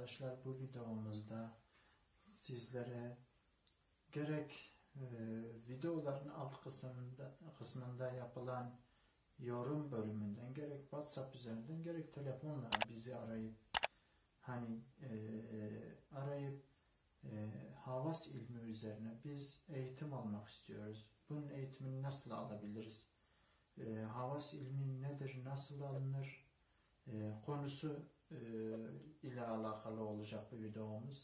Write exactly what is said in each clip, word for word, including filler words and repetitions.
arkadaşlar, bu videomuzda sizlere gerek e, videoların alt kısmında, kısmında yapılan yorum bölümünden, gerek WhatsApp üzerinden, gerek telefonla bizi arayıp hani e, arayıp e, Havas ilmi üzerine biz eğitim almak istiyoruz. Bunun eğitimini nasıl alabiliriz? E, Havas ilmi nedir? Nasıl alınır? E, konusu e, ile alakalı olacak bu videomuz.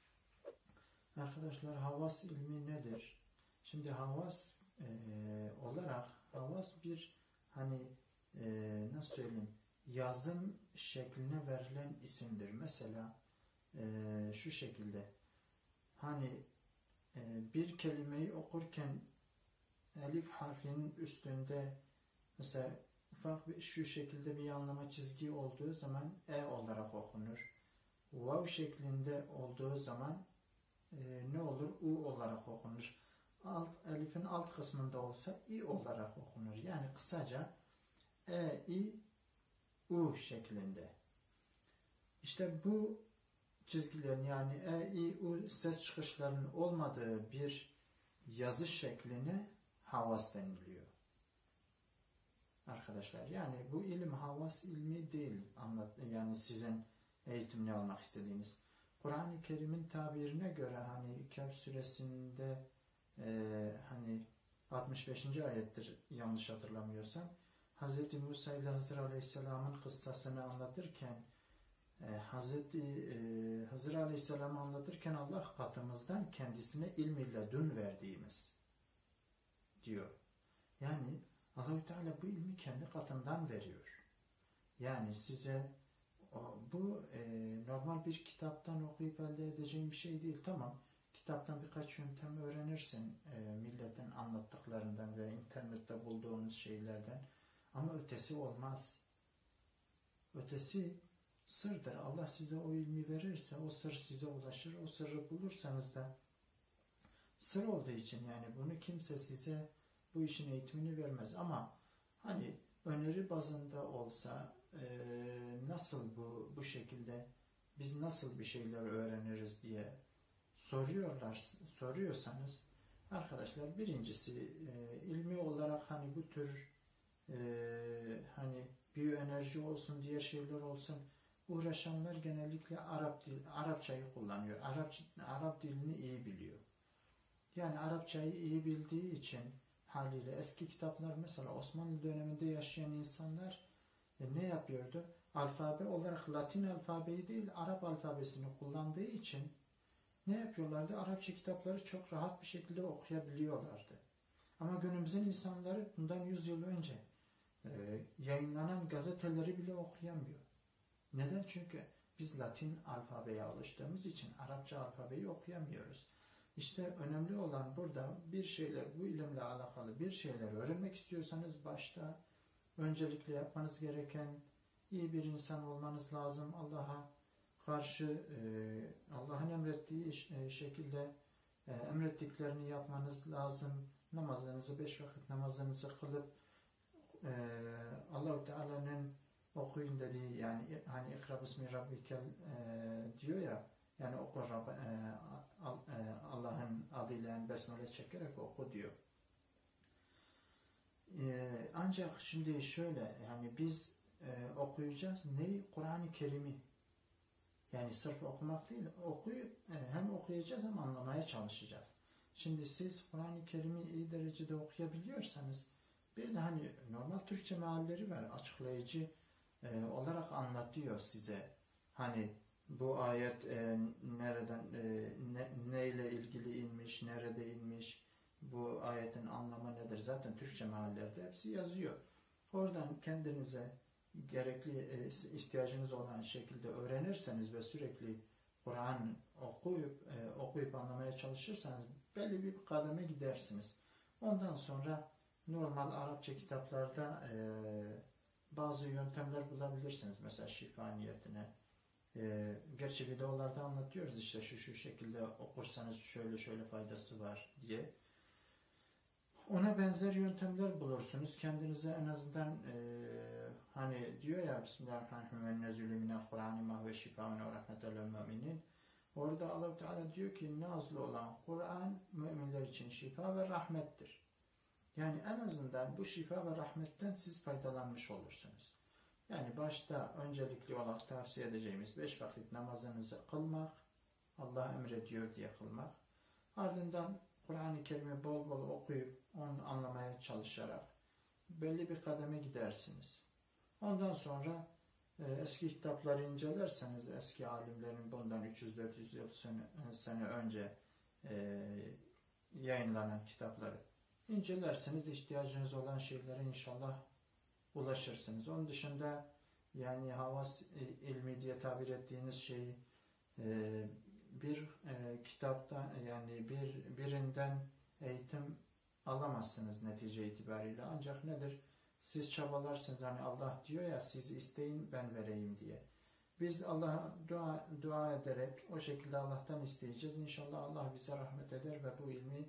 Arkadaşlar, Havas ilmi nedir? Şimdi Havas e, olarak Havas bir hani e, nasıl söyleyeyim, yazım şekline verilen isimdir. Mesela e, şu şekilde, hani e, bir kelimeyi okurken elif harfinin üstünde mesela ufak bir şu şekilde bir yanlama çizgi olduğu zaman e olarak okunur. Vav şeklinde olduğu zaman e, ne olur? U olarak okunur. Alt, elifin alt kısmında olsa i olarak okunur. Yani kısaca e, i, u şeklinde. İşte bu çizgilerin, yani e, i, u ses çıkışlarının olmadığı bir yazı şekline havas deniliyor. Arkadaşlar, yani bu ilim Havas ilmi değil, anlat yani sizin eğitimini almak istediğiniz. Kur'an-ı Kerim'in tabirine göre hani Kehf suresinde e, hani altmış beşinci ayettir yanlış hatırlamıyorsam, Hazreti Musa ile Hızır Aleyhisselam'ın kıssasını anlatırken e, Hazreti e, Hızır Aleyhisselam'ı anlatırken Allah katımızdan kendisine ilm ile dün verdiğimiz diyor. Yani Allah-u Teala bu ilmi kendi katından veriyor. Yani size o, bu e, normal bir kitaptan okuyup elde edeceğin bir şey değil. Tamam, kitaptan birkaç yöntem öğrenirsin e, milletin anlattıklarından ve internette bulduğunuz şeylerden. Ama ötesi olmaz. Ötesi sırdır. Allah size o ilmi verirse o sır size ulaşır. O sırrı bulursanız da sır olduğu için yani bunu kimse size bu işin eğitimini vermez. Ama hani öneri bazında olsa e, nasıl bu bu şekilde biz nasıl bir şeyler öğreniriz diye soruyorlar soruyorsanız arkadaşlar, birincisi e, ilmi olarak hani bu tür e, hani biyoenerji olsun, diğer şeyler olsun uğraşanlar genellikle Arap dil, Arapçayı kullanıyor. Arap Arap dilini iyi biliyor. Yani Arapçayı iyi bildiği için haliyle eski kitaplar, mesela Osmanlı döneminde yaşayan insanlar e, ne yapıyordu? Alfabe olarak Latin alfabeyi değil Arap alfabesini kullandığı için ne yapıyorlardı? Arapça kitapları çok rahat bir şekilde okuyabiliyorlardı. Ama günümüzün insanları bundan yüz yıl önce e, yayınlanan gazeteleri bile okuyamıyor. Neden? Çünkü biz Latin alfabeye alıştığımız için Arapça alfabeyi okuyamıyoruz. İşte önemli olan burada bir şeyler, bu ilimle alakalı bir şeyler öğrenmek istiyorsanız başta öncelikle yapmanız gereken iyi bir insan olmanız lazım. Allah'a karşı e, Allah'ın emrettiği e, şekilde e, emrettiklerini yapmanız lazım. Namazınızı, beş vakit namazınızı kılıp e, Allah-u Teala'nın okuyun dediği, yani hani ikra bismi rabbikel e, diyor ya, yani oku Allah'ın adıyla yani besmele çekerek oku diyor. Ee, ancak şimdi şöyle, yani biz e, okuyacağız neyi? Kur'an-ı Kerim'i. Yani sırf okumak değil, okuyup e, hem okuyacağız hem anlamaya çalışacağız. Şimdi siz Kur'an-ı Kerim'i iyi derecede okuyabiliyorsanız, bir de hani normal Türkçe mealleri var, açıklayıcı e, olarak anlatıyor size. Hani bu ayet e, nereden e, ne, neyle ilgili inmiş, nerede inmiş, bu ayetin anlamı nedir? Zaten Türkçe meallerde hepsi yazıyor. Oradan kendinize gerekli e, ihtiyacınız olan şekilde öğrenirseniz ve sürekli Kur'an okuyup e, okuyup anlamaya çalışırsanız belli bir kademe gidersiniz. Ondan sonra normal Arapça kitaplarda e, bazı yöntemler bulabilirsiniz. Mesela şifa niyetine. Ee, gerçi videolarda anlatıyoruz işte şu şu şekilde okursanız şöyle şöyle faydası var diye. Ona benzer yöntemler bulursunuz. Kendinize en azından e, hani diyor ya Bismillahirrahmanirrahim ve nezzülü minel Kur'an ma huve şifaun ve rahmetel lil müminin. Orada Allah Teala diyor ki nazlı olan Kur'an müminler için şifa ve rahmettir. Yani en azından bu şifa ve rahmetten siz faydalanmış olursunuz. Yani başta öncelikli olarak tavsiye edeceğimiz beş vakit namazınızı kılmak, Allah emrediyor diye kılmak. Ardından Kur'an-ı Kerim'i bol bol okuyup onu anlamaya çalışarak belli bir kademe gidersiniz. Ondan sonra e, eski kitapları incelerseniz, eski alimlerin bundan üç yüz dört yüz yıl sene, sene önce e, yayınlanan kitapları incelerseniz ihtiyacınız olan şeylere inşallah ulaşırsınız. Onun dışında yani havas ilmi diye tabir ettiğiniz şeyi e, bir e, kitaptan yani bir birinden eğitim alamazsınız netice itibariyle. Ancak nedir? Siz çabalarsınız. Hani Allah diyor ya siz isteyin ben vereyim diye. Biz Allah'a dua, dua ederek o şekilde Allah'tan isteyeceğiz. İnşallah Allah bize rahmet eder ve bu ilmi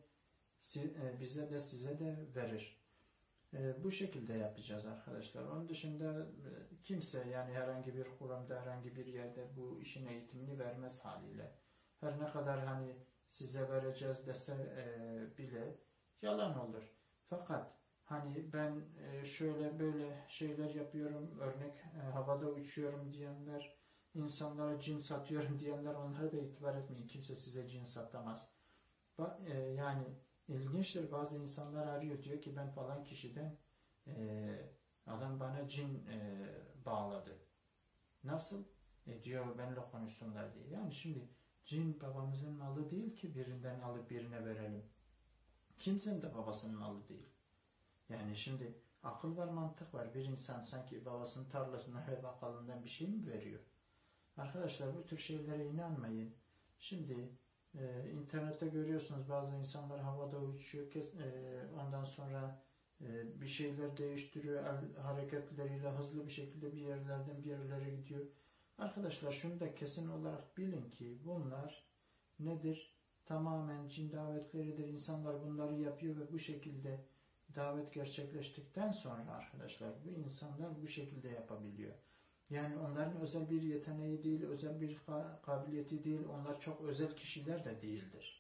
bize de size de verir. E, bu şekilde yapacağız arkadaşlar. Onun dışında kimse yani herhangi bir kuramda herhangi bir yerde bu işin eğitimini vermez haliyle. Her ne kadar hani size vereceğiz dese e, bile yalan olur. Fakat hani ben e, şöyle böyle şeyler yapıyorum, örnek e, havada uçuyorum diyenler, insanlara cin satıyorum diyenler onlara da itibar etmeyin. Kimse size cin satamaz. Ba e, yani İlginçtir, bazı insanlar arıyor diyor ki ben falan kişiden e, adam bana cin e, bağladı. Nasıl? E, diyor benimle konuşsunlar diye. Yani şimdi cin babamızın malı değil ki birinden alıp birine verelim. Kimsenin de babasının malı değil. Yani şimdi akıl var, mantık var. Bir insan sanki babasının tarlasından ve bakkalından bir şey mi veriyor? Arkadaşlar bu tür şeylere inanmayın. Şimdi Ee, internette görüyorsunuz bazı insanlar havada uçuyor, kes, e, ondan sonra e, bir şeyler değiştiriyor, el hareketleriyle hızlı bir şekilde bir yerlerden bir yerlere gidiyor. Arkadaşlar şunu da kesin olarak bilin ki bunlar nedir? Tamamen cin davetleridir. İnsanlar bunları yapıyor ve bu şekilde davet gerçekleştikten sonra arkadaşlar bu insanlar bu şekilde yapabiliyor. Yani onların özel bir yeteneği değil, özel bir kabiliyeti değil, onlar çok özel kişiler de değildir.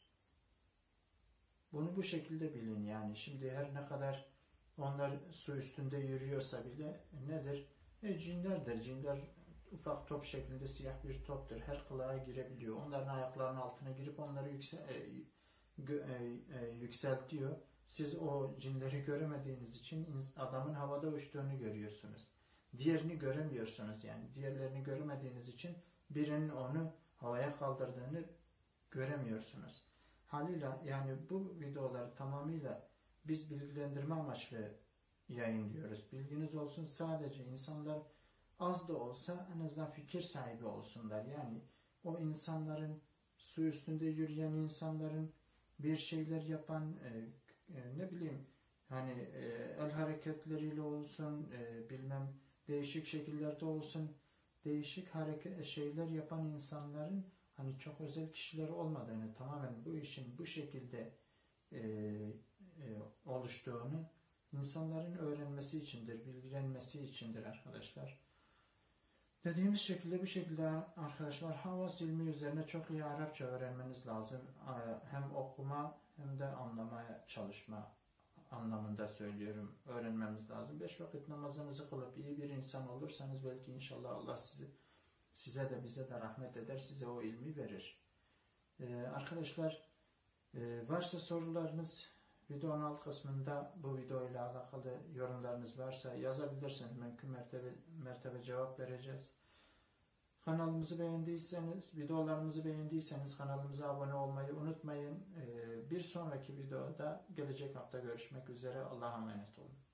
Bunu bu şekilde bilin yani. Şimdi her ne kadar onlar su üstünde yürüyorsa bile nedir? E, cinlerdir. Cinler ufak top şeklinde siyah bir toptur. Her kılığa girebiliyor. Onların ayaklarının altına girip onları yüksel, e, gö, e, e, yükseltiyor. Siz o cinleri göremediğiniz için adamın havada uçtuğunu görüyorsunuz. Diğerini göremiyorsunuz yani. Diğerlerini görmediğiniz için birinin onu havaya kaldırdığını göremiyorsunuz. Haliyle yani bu videoları tamamıyla biz bilgilendirme amaçlı yayınlıyoruz. Bilginiz olsun, sadece insanlar az da olsa en azından fikir sahibi olsunlar. Yani o insanların, su üstünde yürüyen insanların, bir şeyler yapan e, e, ne bileyim hani e, el hareketleriyle olsun e, bilmem değişik şekillerde olsun, değişik hareket şeyler yapan insanların hani çok özel kişiler olmadığını, tamamen bu işin bu şekilde e, e, oluştuğunu insanların öğrenmesi içindir, bilgilenmesi içindir arkadaşlar. Dediğimiz şekilde bu şekilde arkadaşlar havas ilmi üzerine çok iyi Arapça öğrenmeniz lazım. Hem okuma hem de anlamaya çalışma anlamında söylüyorum. Öğrenmemiz lazım. Beş vakit namazınızı kılıp iyi bir insan olursanız belki inşallah Allah sizi, size de bize de rahmet eder. Size o ilmi verir. Ee, arkadaşlar e, varsa sorularınız videonun alt kısmında bu video ile alakalı yorumlarınız varsa yazabilirsiniz. Mümkün mertebe, mertebe cevap vereceğiz. Kanalımızı beğendiyseniz, videolarımızı beğendiyseniz kanalımıza abone olmayı unutmayın. Ee, bir sonraki videoda gelecek hafta görüşmek üzere. Allah'a emanet olun.